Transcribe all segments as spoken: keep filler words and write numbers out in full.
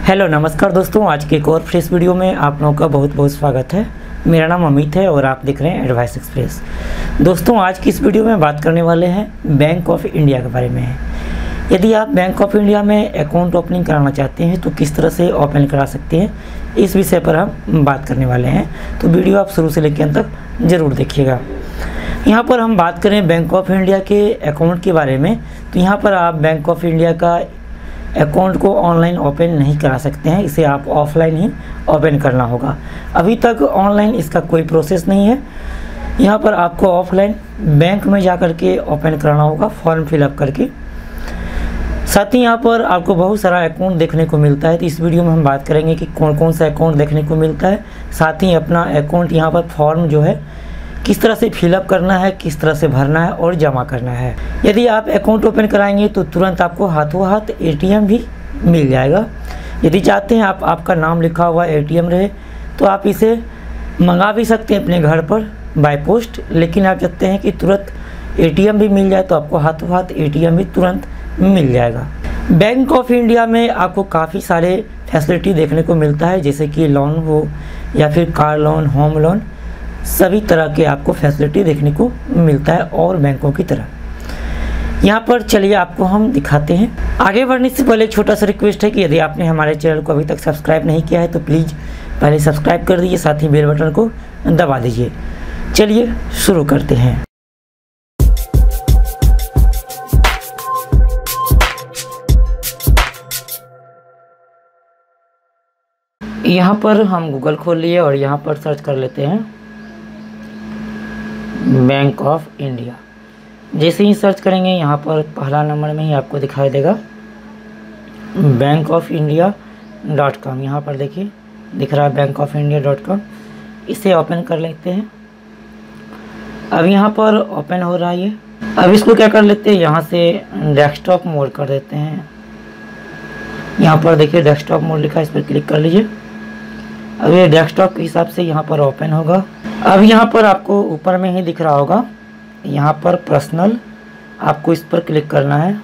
Hello नमस्कार दोस्तों, आज के एक और फ्रेश वीडियो में आप लोगों का बहुत बहुत स्वागत है। मेरा नाम अमित है और आप देख रहे हैं एडवाइस एक्सप्रेस। दोस्तों, आज की इस वीडियो में बात करने वाले हैं बैंक ऑफ इंडिया के बारे में। यदि आप बैंक ऑफ इंडिया में अकाउंट ओपनिंग कराना चाहते हैं तो किस तरह से ओपन करा सकते हैं, इस विषय पर हम बात करने वाले हैं। तो वीडियो आप शुरू से लेकर अंत तक ज़रूर देखिएगा। यहाँ पर हम बात करें बैंक ऑफ इंडिया के अकाउंट के बारे में, तो यहाँ पर आप बैंक ऑफ इंडिया का अकाउंट को ऑनलाइन ओपन नहीं करा सकते हैं, इसे आप ऑफलाइन ही ओपन करना होगा। अभी तक ऑनलाइन इसका कोई प्रोसेस नहीं है। यहाँ पर आपको ऑफलाइन बैंक में जा कर के ओपन कराना होगा, फॉर्म फिलअप करके। साथ ही यहाँ पर आपको बहुत सारा अकाउंट देखने को मिलता है, तो इस वीडियो में हम बात करेंगे कि कौन कौन सा अकाउंट देखने को मिलता है। साथ ही अपना अकाउंट यहाँ पर फॉर्म जो है किस तरह से फिलअप करना है, किस तरह से भरना है और जमा करना है। यदि आप अकाउंट ओपन कराएंगे तो तुरंत आपको हाथों हाथ एटीएम भी मिल जाएगा। यदि चाहते हैं आप आपका नाम लिखा हुआ एटीएम रहे तो आप इसे मंगा भी सकते हैं अपने घर पर बाय पोस्ट, लेकिन आप चाहते हैं कि तुरंत एटीएम भी मिल जाए तो आपको हाथों हाथ एटीएम भी तुरंत मिल जाएगा। बैंक ऑफ इंडिया में आपको काफ़ी सारे फैसिलिटी देखने को मिलता है, जैसे कि लोन हो या फिर कार लोन, होम लोन, सभी तरह के आपको फैसिलिटी देखने को मिलता है और बैंकों की तरह। यहाँ पर चलिए आपको हम दिखाते हैं। आगे बढ़ने से पहले एक छोटा सा रिक्वेस्ट है कि यदि आपने हमारे चैनल को अभी तक सब्सक्राइब नहीं किया है तो प्लीज़ पहले सब्सक्राइब कर दीजिए, साथ ही बेल बटन को दबा दीजिए। चलिए शुरू करते हैं। यहाँ पर हम गूगल खोल लिए और यहाँ पर सर्च कर लेते हैं बैंक ऑफ इंडिया। जैसे ही सर्च करेंगे यहाँ पर पहला नंबर में ही आपको दिखाई देगा Bank of India dot com. यहाँ पर देखिए दिख रहा है Bank of India dot com. इसे ओपन कर लेते हैं। अब यहाँ पर ओपन हो रहा है ये। अब इसको क्या कर लेते हैं, यहाँ से डेस्कटॉप मोड कर देते हैं। यहाँ पर देखिए डेस्कटॉप मोड लिखा है, इस पर क्लिक कर लीजिए। अब ये डेस्कटॉप के हिसाब से यहाँ पर ओपन होगा। अब यहाँ पर आपको ऊपर में ही दिख रहा होगा, यहाँ पर पर्सनल, आपको इस पर क्लिक करना है।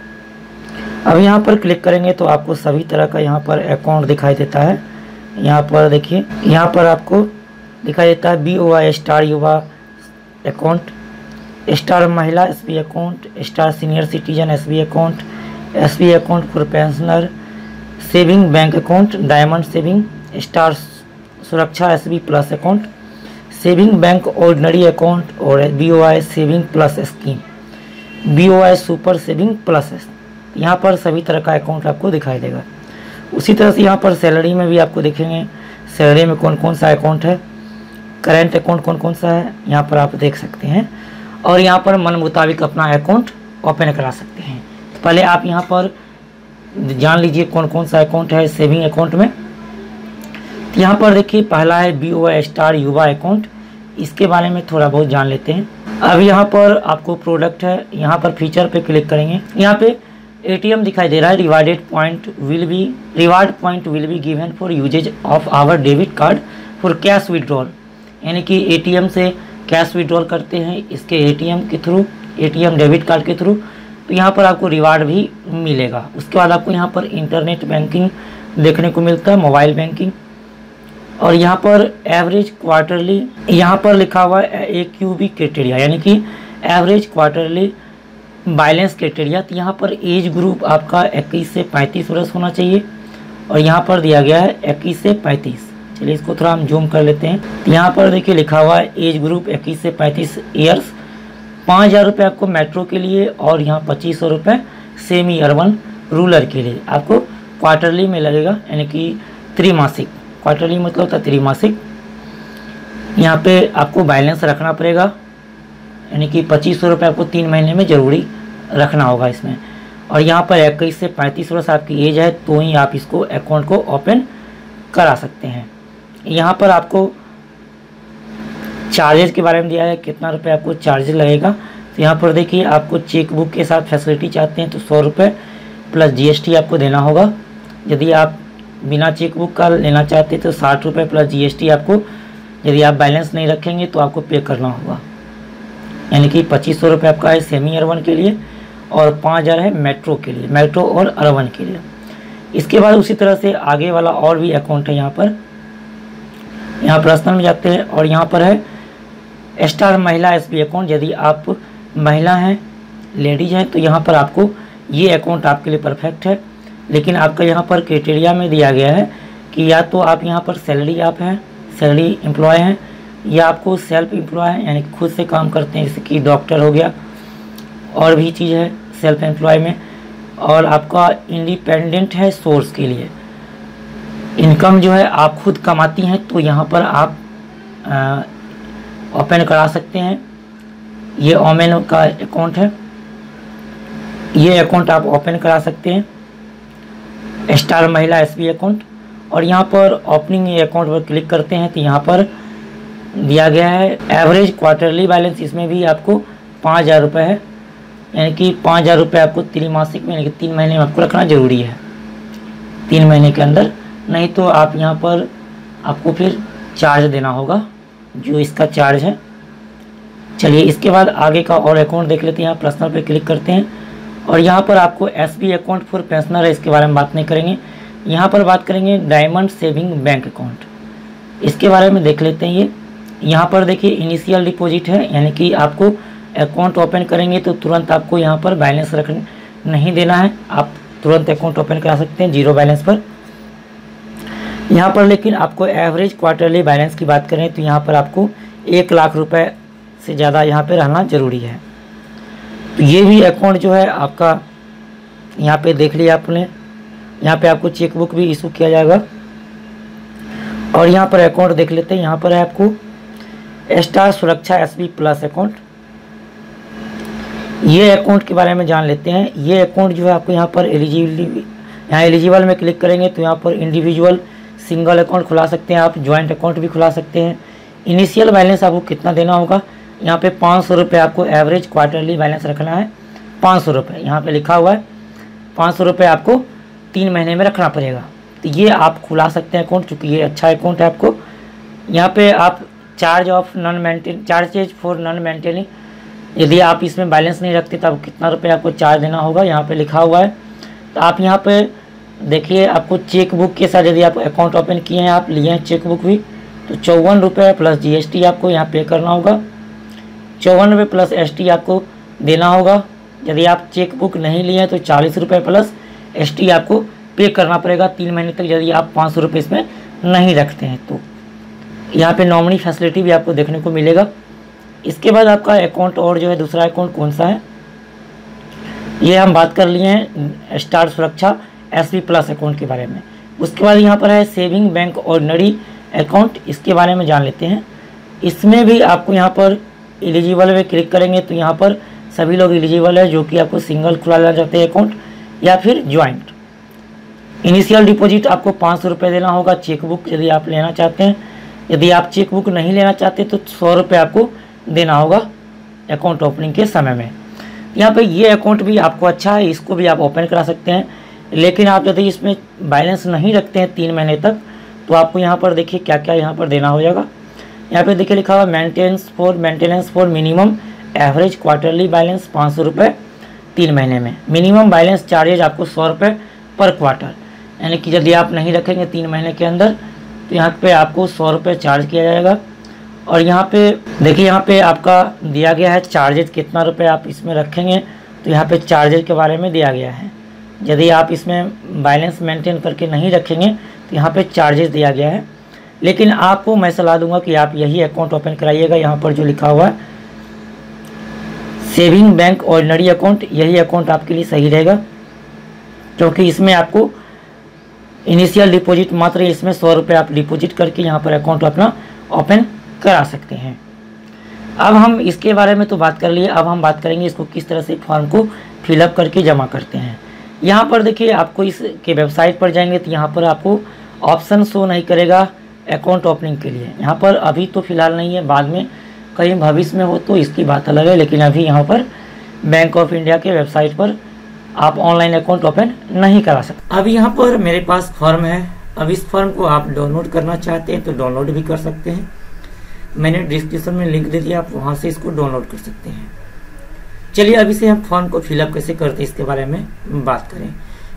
अब यहाँ पर क्लिक करेंगे तो आपको सभी तरह का यहाँ पर अकाउंट दिखाई देता है। यहाँ पर देखिए, यहाँ पर आपको दिखाई देता है B O I star Yuva account, star Mahila S B account, star senior citizen S B account, S B account for pensioner, saving bank account, diamond saving, star Suraksha S B plus account, saving bank ordinary account और B O I saving plus scheme, B O I super saving plus. यहाँ पर सभी तरह का account आपको दिखाई देगा। उसी तरह से यहाँ पर सैलरी में भी आपको देखेंगे सैलरी में कौन कौन सा अकाउंट है, करेंट अकाउंट कौन कौन सा है, यहाँ पर आप देख सकते हैं। और यहाँ पर मन मुताबिक अपना अकाउंंट ओपन करा सकते हैं। तो पहले आप यहाँ पर जान लीजिए कौन कौन सा अकाउंट है सेविंग अकाउंट में। तो यहाँ पर देखिए पहला है B O I star Yuva account, इसके बारे में थोड़ा बहुत जान लेते हैं। अब यहाँ पर आपको प्रोडक्ट है, यहाँ पर फीचर पे क्लिक करेंगे। यहाँ पे एटीएम दिखाई दे रहा है, rewarded point will be reward point will be given for usages of our debit card for cash withdrawal, यानी कि एटीएम से कैश विड्रॉल करते हैं इसके एटीएम के थ्रू, एटीएम डेबिट कार्ड के थ्रू, तो यहाँ पर आपको रिवार्ड भी मिलेगा। उसके बाद आपको यहाँ पर इंटरनेट बैंकिंग देखने को मिलता है, मोबाइल बैंकिंग। और यहाँ पर एवरेज क्वार्टरली, यहाँ पर लिखा हुआ है ए क्यू बी क्राइटेरिया, यानी कि एवरेज क्वार्टरली बैलेंस क्राइटेरिया। तो यहाँ पर एज ग्रुप आपका इक्कीस से पैंतीस वर्ष होना चाहिए और यहाँ पर दिया गया है इक्कीस से पैंतीस। चलिए इसको थोड़ा हम जूम कर लेते हैं। तो यहाँ पर देखिए लिखा हुआ है एज ग्रुप इक्कीस से पैंतीस ईयर्स। पाँच हज़ार रुपये आपको मेट्रो के लिए और यहाँ पच्चीस सौ रुपये सेमी अर्बन रूरल के लिए आपको क्वार्टरली में लगेगा, यानी कि त्रिमासिक। क्वार्टरली मतलब होता है त्रिमासिक। यहाँ पे आपको बैलेंस रखना पड़ेगा, यानी कि पच्चीस सौ रुपये आपको तीन महीने में ज़रूरी रखना होगा इसमें। और यहाँ पर इक्कीस से पैंतीस वर्ष आपकी एज है तो ही आप इसको अकाउंट को ओपन करा सकते हैं। यहाँ पर आपको चार्जेस के बारे में दिया है, कितना रुपये आपको चार्जेस लगेगा। तो यहाँ पर देखिए आपको चेक बुक के साथ फैसिलिटी चाहते हैं तो सौ रुपये प्लस जीएसटी आपको देना होगा। यदि आप बिना चेक बुक का लेना चाहते हैं तो साठ रुपये प्लस जीएसटी आपको, यदि आप बैलेंस नहीं रखेंगे तो आपको पे करना होगा, यानी कि पच्चीस सौ रुपये आपका है सेमी अर्बन के लिए और पाँच हज़ार है मेट्रो के लिए, मेट्रो और अर्बन के लिए। इसके बाद उसी तरह से आगे वाला और भी अकाउंट है यहाँ पर, यहाँ पर्सनल में जाते हैं और यहाँ पर है स्टार महिला एसबी अकाउंट। यदि आप महिला हैं, लेडीज हैं, तो यहाँ पर आपको ये अकाउंट आपके लिए परफेक्ट है। लेकिन आपका यहाँ पर क्राइटेरिया में दिया गया है कि या तो आप यहाँ पर सैलरी आप हैं, सैलरी एम्प्लॉय हैं, या आपको सेल्फ एम्प्लॉय हैं, यानी खुद से काम करते हैं, जैसे कि डॉक्टर हो गया, और भी चीज़ है सेल्फ एम्प्लॉय में, और आपका इंडिपेंडेंट है सोर्स के लिए, इनकम जो है आप खुद कमाती हैं, तो यहाँ पर आप ओपन करा सकते हैं। ये ओमेन का अकाउंट है, ये अकाउंट आप ओपन करा सकते हैं, स्टार महिला एसबी अकाउंट। और यहाँ पर ओपनिंग ये अकाउंट पर क्लिक करते हैं तो यहाँ पर दिया गया है एवरेज क्वार्टरली बैलेंस, इसमें भी आपको पाँच हज़ार रुपये है, यानी कि पाँच हज़ार रुपये आपको त्रिमासिक में, यानी कि तीन महीने में आपको रखना ज़रूरी है, तीन महीने के अंदर, नहीं तो आप यहाँ पर आपको फिर चार्ज देना होगा, जो इसका चार्ज है। चलिए इसके बाद आगे का और अकाउंट देख लेते हैं। यहाँ पर्सनल पे क्लिक करते हैं और यहाँ पर आपको एसबी अकाउंट फॉर पेंशनर है, इसके बारे में बात नहीं करेंगे, यहाँ पर बात करेंगे डायमंड सेविंग बैंक अकाउंट, इसके बारे में देख लेते हैं। ये यहाँ पर देखिए इनिशियल डिपॉजिट है, यानी कि आपको अकाउंट ओपन करेंगे तो तुरंत आपको यहाँ पर बैलेंस रख नहीं देना है, आप तुरंत अकाउंट ओपन करा सकते हैं जीरो बैलेंस पर। यहाँ पर लेकिन आपको एवरेज क्वार्टरली बैलेंस की बात करें तो यहाँ पर आपको एक लाख रुपए से ज़्यादा यहाँ पे रहना ज़रूरी है। तो ये भी अकाउंट जो है आपका यहाँ पे देख लिया आपने, यहाँ पे आपको चेकबुक भी इशू किया जाएगा। और यहाँ पर अकाउंट देख लेते हैं, यहाँ पर है आपको star Suraksha SB plus account, ये अकाउंट के बारे में जान लेते हैं। ये अकाउंट जो है आपको यहाँ पर एलिजिबिलिटी, यहाँ एलिजिबल में क्लिक करेंगे तो यहाँ पर इंडिविजुअल सिंगल अकाउंट खुला सकते हैं, आप ज्वाइंट अकाउंट भी खुला सकते हैं। इनिशियल बैलेंस आपको कितना देना होगा, यहाँ पे पाँच सौ रुपये आपको एवरेज क्वार्टरली बैलेंस रखना है, पाँच सौ रुपये यहाँ पे लिखा हुआ है, पाँच सौ रुपये आपको तीन महीने में रखना पड़ेगा। तो ये आप खुला सकते हैं अकाउंट, चूँकि ये अच्छा अकाउंट है आपको। यहाँ पे आप charge of non maintain charges for non maintaining, यदि आप इसमें बैलेंस नहीं रखते तब कितना रुपये आपको चार्ज देना होगा, यहाँ पे लिखा हुआ है। तो आप यहाँ पे देखिए, आपको चेक बुक के साथ यदि आप अकाउंट ओपन किए हैं, आप लिए हैं चेक बुक भी, तो चौवन रुपये प्लस जीएसटी आपको यहाँ पे करना होगा, चौवन रुपये प्लस एसटी आपको देना होगा। यदि आप चेक बुक नहीं लिए हैं तो चालीस रुपये प्लस एसटी आपको पे करना पड़ेगा तीन महीने तक, यदि आप पाँच सौ रुपये इसमें नहीं रखते हैं तो। यहाँ पे नॉमिनी फैसिलिटी भी आपको देखने को मिलेगा। इसके बाद आपका अकाउंट और जो है दूसरा अकाउंट कौन सा है, ये हम बात कर लिए हैं star Suraksha SB plus account के बारे में। उसके बाद यहाँ पर है सेविंग बैंक ऑर्डिनरी अकाउंट, इसके बारे में जान लेते हैं। इसमें भी आपको यहाँ पर एलिजिबल में क्लिक करेंगे तो यहाँ पर सभी लोग एलिजिबल है, जो कि आपको सिंगल खुलाना चाहते हैं अकाउंट या फिर ज्वाइंट। इनिशियल डिपॉजिट आपको पाँच सौ रुपये देना होगा, चेकबुक यदि आप लेना चाहते हैं। यदि आप चेकबुक नहीं लेना चाहते तो सौ रुपये आपको देना होगा अकाउंट ओपनिंग के समय में। यहाँ पे ये अकाउंट भी आपको अच्छा है, इसको भी आप ओपन करा सकते हैं। लेकिन आप यदि इसमें बैलेंस नहीं रखते हैं तीन महीने तक तो आपको यहाँ पर देखिए क्या क्या यहाँ पर देना हो जाएगा। यहाँ पे देखिए लिखा हुआ maintenance for maintenance for minimum average quarterly balance पाँच सौ रुपये तीन महीने में। मिनिमम बैलेंस चार्जेज आपको सौ रुपये पर क्वार्टर, यानी कि यदि आप नहीं रखेंगे तीन महीने के अंदर तो यहाँ पे आपको सौ रुपये चार्ज किया जाएगा। और यहाँ पे देखिए, यहाँ पे आपका दिया गया है चार्जेज कितना रुपये आप इसमें रखेंगे, तो यहाँ पे चार्जेज के बारे में दिया गया है। यदि आप इसमें बैलेंस मेंटेन करके नहीं रखेंगे तो यहाँ पे चार्जेस दिया गया है। लेकिन आपको मैं सलाह दूंगा कि आप यही अकाउंट ओपन कराइएगा, यहाँ पर जो लिखा हुआ है सेविंग बैंक ऑर्डिनरी अकाउंट, यही अकाउंट आपके लिए सही रहेगा, क्योंकि इसमें आपको इनिशियल डिपॉजिट मात्र इसमें सौ रुपये आप डिपॉजिट करके यहाँ पर अकाउंट अपना ओपन करा सकते हैं। अब हम इसके बारे में तो बात कर लिए, अब हम बात करेंगे इसको किस तरह से फॉर्म को फिलअप करके जमा करते हैं। यहाँ पर देखिए, आपको इसके वेबसाइट पर जाएंगे तो यहाँ पर आपको ऑप्शन शो नहीं करेगा अकाउंट ओपनिंग के लिए। यहाँ पर अभी तो फ़िलहाल नहीं है, बाद में कहीं भविष्य में हो तो इसकी बात अलग है, लेकिन अभी यहाँ पर बैंक ऑफ इंडिया के वेबसाइट पर आप ऑनलाइन अकाउंट ओपन नहीं करा सकते। अभी यहाँ पर मेरे पास फॉर्म है, अब इस फॉर्म को आप डाउनलोड करना चाहते हैं तो डाउनलोड भी कर सकते हैं। मैंने डिस्क्रिप्शन में लिंक दे दिया, आप वहाँ से इसको डाउनलोड कर सकते हैं। चलिए अभी से हम फॉर्म को फिलअप कैसे करते हैं इसके बारे में बात करें।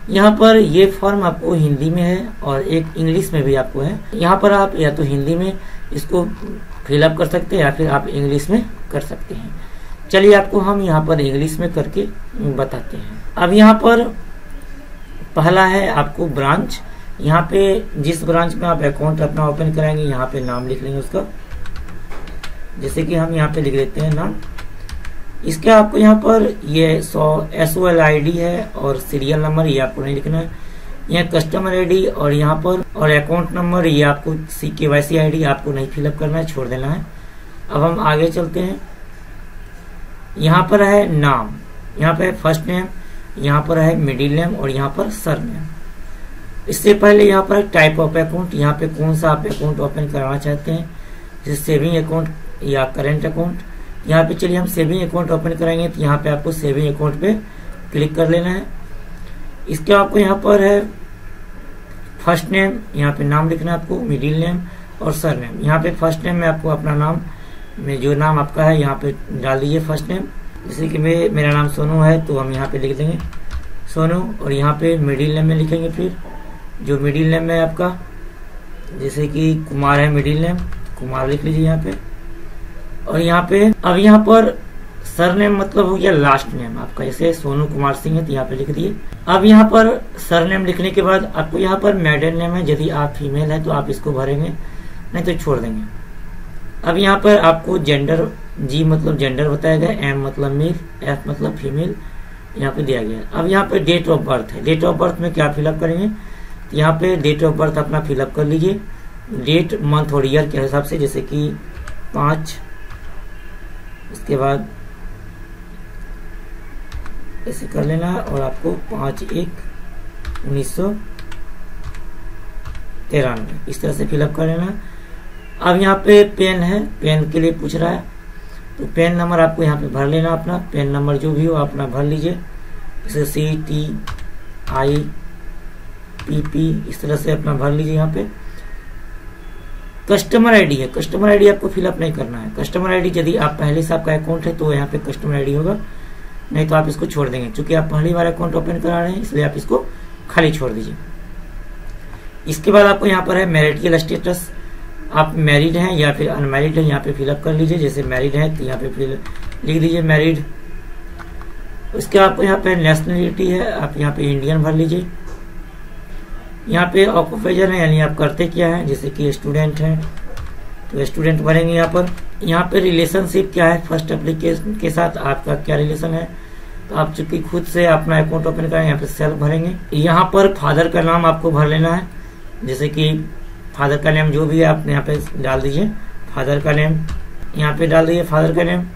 यहाँ पर ये फॉर्म आपको हिंदी में है और एक इंग्लिश में भी आपको है। यहाँ पर आप या तो हिंदी में इसको फिलअप कर सकते हैं या फिर आप इंग्लिश में कर सकते हैं। चलिए आपको हम यहाँ पर इंग्लिश में करके बताते हैं। अब यहाँ पर पहला है आपको ब्रांच। यहाँ पे जिस ब्रांच में आप अकाउंट अपना ओपन कराएंगे यहाँ पे नाम लिख लेंगे उसका, जैसे कि हम यहाँ पे लिख लेते हैं नाम। इसका आपको यहाँ पर ये S O L I D है और सीरियल नंबर ये आपको नहीं लिखना है। यहाँ कस्टमर आई डी और यहाँ पर और अकाउंट नंबर ये आपको सी के वाई सी आई डी आपको नहीं फिलअप करना है, छोड़ देना है। अब हम आगे चलते हैं। यहाँ पर है नाम, यहाँ पे फर्स्ट नेम, यहाँ पर है मिडिल नेम और यहाँ पर सर नेम। इससे पहले यहाँ पर टाइप ऑफ अकाउंट, यहाँ पे कौन सा आप अकाउंट ओपन कराना चाहते हैं, जैसे सेविंग अकाउंट या करेंट अकाउंट। यहाँ पे चलिए हम सेविंग अकाउंट ओपन कराएंगे, तो यहाँ पे आपको सेविंग अकाउंट पे क्लिक कर लेना है। इसके आपको यहाँ पर है फर्स्ट नेम, यहाँ पे नाम लिखना है आपको, मिडिल नेम और सर नेम। यहाँ पे फर्स्ट नेम में आपको अपना नाम में जो नाम आपका है यहाँ पे डाल दीजिए फर्स्ट नेम। जैसे कि मैं मेरा नाम सोनू है तो हम यहाँ पे लिख देंगे सोनू, और यहाँ पे मिडिल नेम में लिखेंगे फिर जो मिडिल नेम है आपका, जैसे कि कुमार है मिडिल नेम, कुमार लिख लीजिए यहाँ पे। और यहाँ पे अब यहाँ पर सर नेम मतलब हो गया लास्ट नेम आपका, जैसे सोनू कुमार सिंह है तो यहाँ पे लिख दिए। अब यहाँ पर सर नेम लिखने के बाद आपको यहाँ पर मेडन नेम है, यदि आप फीमेल है तो आप इसको भरेंगे, नहीं तो छोड़ देंगे। अब यहाँ पर आपको जेंडर, जी मतलब जेंडर बताया गया, एम मतलब मेल, एफ मतलब फीमेल यहाँ पे दिया गया। अब यहाँ पे डेट ऑफ बर्थ है, डेट ऑफ बर्थ में क्या फिलअप करेंगे, तो यहाँ पे डेट ऑफ बर्थ अपना फिलअप कर लीजिए, डेट मंथ और ईयर के हिसाब से, जैसे कि पाँच, उसके बाद ऐसे कर लेना है और आपको पाँच एक उन्नीस सौ तिरानवे इस तरह से फिलअप कर लेना है। अब यहाँ पे पेन है, पेन के लिए पूछ रहा है तो पेन नंबर आपको यहाँ पे भर लेना अपना, पेन नंबर जो भी हो अपना भर लीजिए, जैसे C T I P P इस तरह से अपना भर लीजिए। यहाँ पे कस्टमर आईडी है, कस्टमर आईडी आपको फिलअप नहीं करना है। कस्टमर आईडी यदि आप पहले से आपका अकाउंट है तो यहाँ पे कस्टमर आईडी होगा, नहीं तो आप इसको छोड़ देंगे। चूंकि आप पहली बार अकाउंट ओपन करा रहे हैं इसलिए आप इसको खाली छोड़ दीजिए। इसके बाद आपको यहाँ पर है मैरिटल स्टेटस, आप मैरिड हैं या फिर अनमैरिड हैं यहाँ पे फिलअप कर लीजिए। जैसे मैरिड है तो यहाँ पे फिर लिख दीजिए मैरिड। उसके आपको यहाँ पे नेशनलिटी है, आप यहाँ पे इंडियन भर लीजिए। यहाँ पे ऑक्यूपेशन है यानी आप करते क्या है, जैसे कि स्टूडेंट हैं तो स्टूडेंट भरेंगे यहाँ पर। यहाँ पे रिलेशनशिप क्या है, फर्स्ट एप्लीकेशन के साथ आपका क्या रिलेशन है, तो आप चूंकि खुद से अपना अकाउंट ओपन करें यहाँ पे सेल्फ भरेंगे। यहाँ पर फादर का नाम आपको भर लेना है, जैसे कि फादर का नेम जो भी है आप यहाँ पे डाल दीजिए, फादर का नेम यहाँ पे डाल दीजिए, फादर का नेम।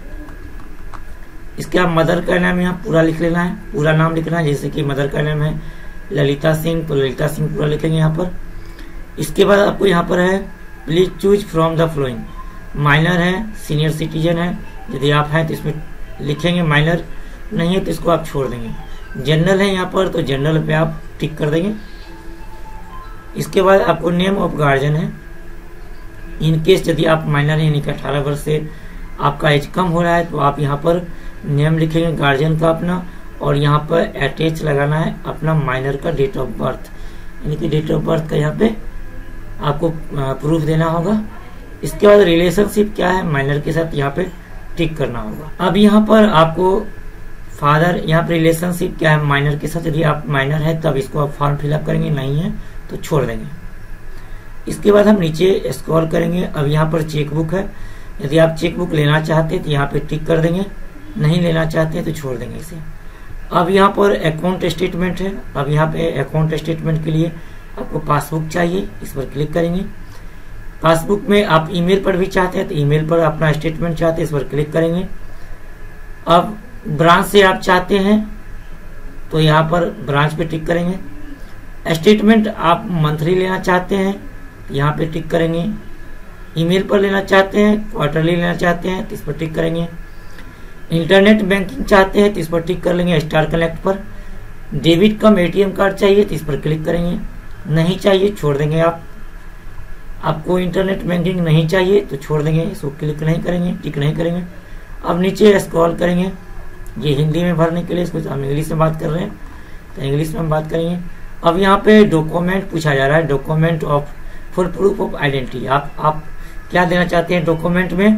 इसके बाद मदर का नाम यहाँ पूरा लिख लेना है, पूरा नाम लिखना है, जैसे कि मदर का नाम है ललिता सिंह तो ललिता सिंह पूरा लिखेंगे यहाँ पर। इसके बाद आपको यहाँ पर है please choose from the following, minor है, सीनियर सिटीजन है, यदि आप हैं तो इसमें लिखेंगे, माइनर नहीं है तो इसको आप छोड़ देंगे। जनरल है यहाँ पर तो जनरल पे आप टिक कर देंगे। इसके बाद आपको नेम ऑफ गार्जियन है, इन केस यदि आप माइनर है यानी कि अठारह वर्ष से आपका एज कम हो रहा है तो आप यहाँ पर नेम लिखेंगे गार्जियन का अपना, और यहाँ पर अटैच लगाना है अपना माइनर का डेट ऑफ बर्थ, यानी कि डेट ऑफ बर्थ का यहाँ पे आपको प्रूफ देना होगा। इसके बाद रिलेशनशिप क्या है माइनर के साथ यहाँ पे टिक करना होगा। अब यहाँ पर आपको फादर, यहाँ पे रिलेशनशिप क्या है माइनर के साथ, यदि आप माइनर है तब इसको आप फॉर्म फिलअप करेंगे, नहीं है तो छोड़ देंगे। इसके बाद हम नीचे स्क्रॉल करेंगे। अब यहाँ पर चेकबुक है, यदि आप चेकबुक लेना चाहते हैं तो यहाँ पे टिक कर देंगे, नहीं लेना चाहते हैं तो छोड़ देंगे इसे। अब यहाँ पर अकाउंट स्टेटमेंट है, अब यहाँ पे अकाउंट स्टेटमेंट के लिए आपको पासबुक चाहिए, इस पर क्लिक करेंगे। पासबुक में आप ईमेल पर भी चाहते हैं तो ईमेल पर अपना स्टेटमेंट चाहते हैं, इस पर क्लिक करेंगे। अब ब्रांच से आप चाहते हैं तो यहाँ पर ब्रांच पे टिक करेंगे। स्टेटमेंट आप मंथली लेना चाहते हैं तो यहाँ पे टिक करेंगे। ईमेल पर लेना चाहते हैं, क्वार्टरली लेना चाहते हैं तो इस पर टिक करेंगे। इंटरनेट बैंकिंग चाहते हैं तो इस पर टिक कर लेंगे स्टार कनेक्ट पर। डेबिट कम एटीएम कार्ड चाहिए तो इस पर क्लिक करेंगे, नहीं चाहिए छोड़ देंगे। आप आपको इंटरनेट बैंकिंग नहीं चाहिए तो छोड़ देंगे, इसको क्लिक नहीं करेंगे, टिक नहीं करेंगे। अब नीचे स्क्रॉल करेंगे, ये हिंदी में भरने के लिए, इसको हम इंग्लिश में बात कर रहे हैं। तो इंग्लिश में हम बात करेंगे। अब यहाँ पे डॉक्यूमेंट पूछा जा रहा है, document of for proof of identity. आप आप क्या देना चाहते हैं डॉक्यूमेंट में?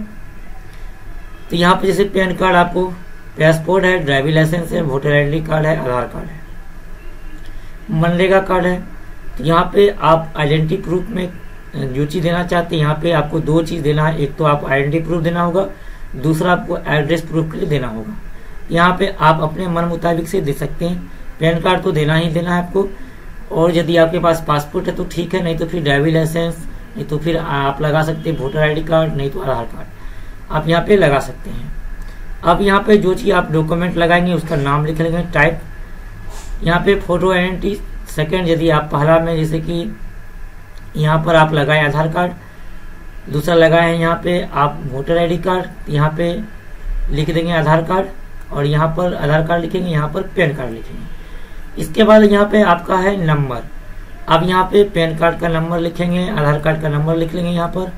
तो यहाँ पे जैसे पैन कार्ड, आपको पासपोर्ट है, ड्राइविंग लाइसेंस है, वोटर आईडी कार्ड है, आधार कार्ड है, मनरेगा कार्ड है। तो यहाँ पे आप आइडेंटिटी प्रूफ में जो चीज देना चाहते हैं, यहाँ पे आपको दो चीज देना है। एक तो आप आइडेंटिटी प्रूफ देना होगा, दूसरा आपको एड्रेस प्रूफ के लिए देना होगा। यहाँ पे आप अपने मन मुताबिक से दे सकते हैं। पैन कार्ड तो देना ही देना है आपको, और यदि आपके पास पासपोर्ट है तो ठीक है, नहीं तो फिर ड्राइविंग लाइसेंस, नहीं तो फिर आप लगा सकते हैं वोटर आईडी कार्ड, नहीं तो आधार कार्ड आप यहाँ पे लगा सकते हैं। अब यहाँ पे जो चीज आप डॉक्यूमेंट लगाएंगे उसका नाम लिख लेंगे, टाइप। यहाँ पे फोटो आइडेंटिटी सेकेंड, यदि आप पहला में जैसे कि यहाँ पर आप लगाए आधार कार्ड, दूसरा लगाए हैं यहाँ पे आप वोटर आईडी कार्ड, यहाँ पे लिख देंगे आधार कार्ड, और यहाँ पर आधार कार्ड लिखेंगे, यहाँ पर पैन कार्ड लिखेंगे। इसके बाद यहाँ पे आपका है नंबर। अब यहाँ पे पैन कार्ड का नंबर लिखेंगे, आधार कार्ड का नंबर लिख लेंगे। यहाँ पर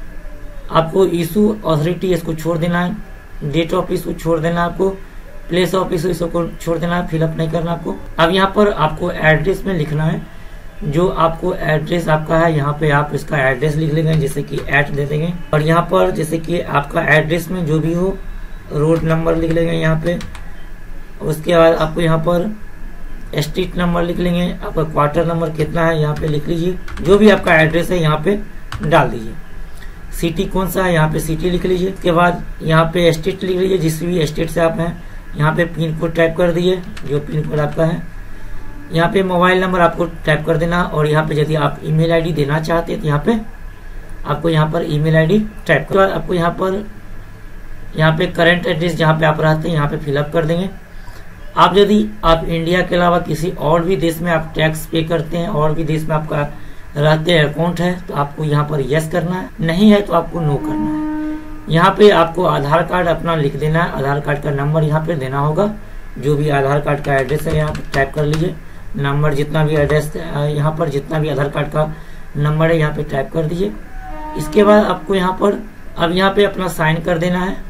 आपको इशू अथॉरिटी इसको छोड़ देना है, डेट ऑफ इशू छोड़ देना है, आपको प्लेस ऑफ इशू इसको छोड़ देना है, फिलअप नहीं करना आपको। अब यहाँ पर आपको एड्रेस में लिखना है, जो आपको एड्रेस आपका है यहाँ पे आप इसका एड्रेस लिख लेंगे, जैसे कि एट दे देंगे। और यहाँ पर जैसे कि आपका एड्रेस में जो भी हो रोड नंबर लिख लेंगे यहाँ पे। उसके बाद आपको यहाँ पर स्ट्रीट नंबर लिख लेंगे, आपका क्वार्टर नंबर कितना है यहाँ पे लिख लीजिए। जो भी आपका एड्रेस है यहाँ पे डाल दीजिए। सिटी कौन सा है यहाँ पे सिटी लिख लीजिए। उसके बाद यहाँ पे स्टेट लिख लीजिए, जिस भी स्टेट से आप हैं। यहाँ पे पिन कोड टाइप कर दिए, जो पिन कोड आपका है। यहाँ पे मोबाइल नंबर आपको टाइप कर देना, और यहाँ पे यदि आप ईमेल आईडी देना चाहते हैं तो यहाँ पे आपको यहाँ पर ईमेल आईडी टाइप कर। बाद आपको यहाँ पर यहाँ पे करंट एड्रेस जहाँ पे आप रहते हैं यहाँ पे फिलअप कर देंगे। आप यदि आप इंडिया के अलावा किसी और भी देश में आप टैक्स पे करते हैं, और भी देश में आपका रहते हैं अकाउंट है, तो आपको यहाँ पर यस करना है, नहीं है तो आपको नो करना है। यहाँ पे आपको आधार कार्ड अपना लिख देना है, आधार कार्ड का नंबर यहाँ पे देना होगा। जो भी आधार कार्ड का एड्रेस है यहाँ पे टाइप कर लीजिए, नंबर जितना भी एड्रेस यहाँ पर जितना भी आधार कार्ड का नंबर है यहाँ पे टाइप कर दीजिए। इसके बाद आपको यहाँ पर अब यहाँ पे अपना साइन कर देना है।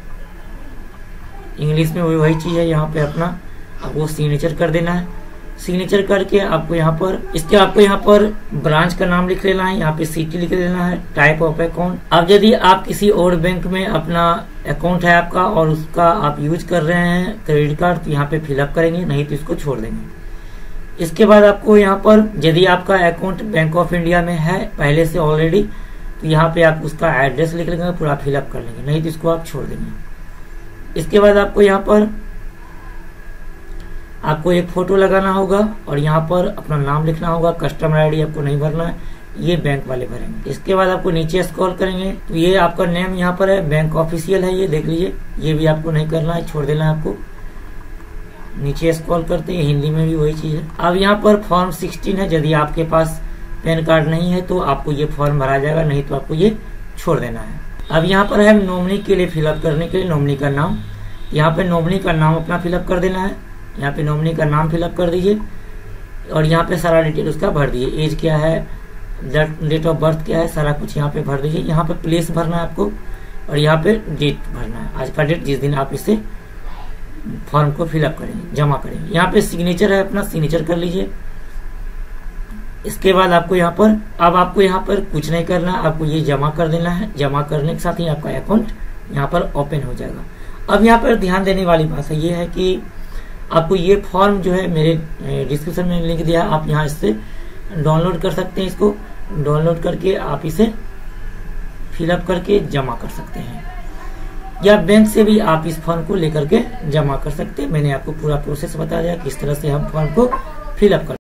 इंग्लिश में वही चीज है, यहाँ पे अपना आपको सिग्नेचर कर देना है। सिग्नेचर करके आपको यहाँ पर इसके आपको यहाँ पर ब्रांच का नाम लिख लेना है, यहाँ पे सिटी लिख लेना है, टाइप ऑफ अकाउंट। अब यदि आप किसी और बैंक में अपना अकाउंट है आपका और उसका आप यूज कर रहे हैं क्रेडिट कार्ड, तो यहाँ पे फिलअप करेंगे, नहीं तो इसको छोड़ देंगे। इसके बाद आपको यहाँ पर यदि आपका अकाउंट बैंक ऑफ इंडिया में है पहले से ऑलरेडी, तो यहाँ पे आप उसका एड्रेस लिख लेंगे, पूरा फिलअप कर लेंगे, नहीं तो इसको आप छोड़ देंगे। इसके बाद आपको यहाँ पर आपको एक फोटो लगाना होगा, और यहाँ पर अपना नाम लिखना होगा। कस्टमर आईडी आपको नहीं भरना है, ये बैंक वाले भरेंगे। इसके बाद आपको नीचे स्क्रॉल करेंगे तो ये आपका नेम यहाँ पर है, बैंक ऑफिशियल है, ये देख लीजिए। ये भी आपको नहीं करना है, छोड़ देना है आपको। नीचे स्क्रॉल करते हैं, हिंदी में भी वही चीज है। अब यहाँ पर फॉर्म सिक्सटीन है, यदि आपके पास पैन कार्ड नहीं है तो आपको ये फॉर्म भरा जाएगा, नहीं तो आपको ये छोड़ देना है। अब यहाँ पर है नॉमिनी के लिए फिलअप करने के लिए नॉमिनी का नाम। यहाँ पे नॉमिनी का नाम अपना फिलअप कर देना है, यहाँ पे नॉमिनी का नाम फिलअप कर दीजिए, और यहाँ पे सारा डिटेल उसका भर दीजिए। एज क्या है, डेट ऑफ बर्थ क्या है, सारा कुछ यहाँ पे भर दीजिए। यहाँ पे प्लेस भरना है आपको, और यहाँ पे डेट भरना है, आज का डेट जिस दिन आप इसे फॉर्म को फिलअप करेंगे, जमा करेंगे। यहाँ पे सिग्नेचर है, अपना सिग्नेचर कर लीजिए। इसके बाद आपको यहाँ पर अब आपको यहाँ पर कुछ नहीं करना, आपको ये जमा कर देना है। जमा करने के साथ ही आपका अकाउंट यहाँ पर ओपन हो जाएगा। अब यहाँ पर ध्यान देने वाली बात है ये है कि आपको ये फॉर्म जो है मेरे डिस्क्रिप्शन में लिंक दिया, आप यहाँ इससे डाउनलोड कर सकते हैं। इसको डाउनलोड करके आप इसे फिलअप करके जमा कर सकते हैं, या बैंक से भी आप इस फॉर्म को लेकर के जमा कर सकते हैं। मैंने आपको पूरा प्रोसेस बता दिया किस तरह से हम फॉर्म को फिलअप कर